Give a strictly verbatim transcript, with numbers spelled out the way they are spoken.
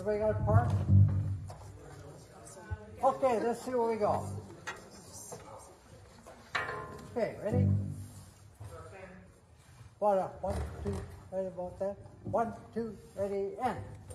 Everybody got a part? Okay, let's see where we go. Okay, ready? One, one, two, ready about that? One, two, ready, and.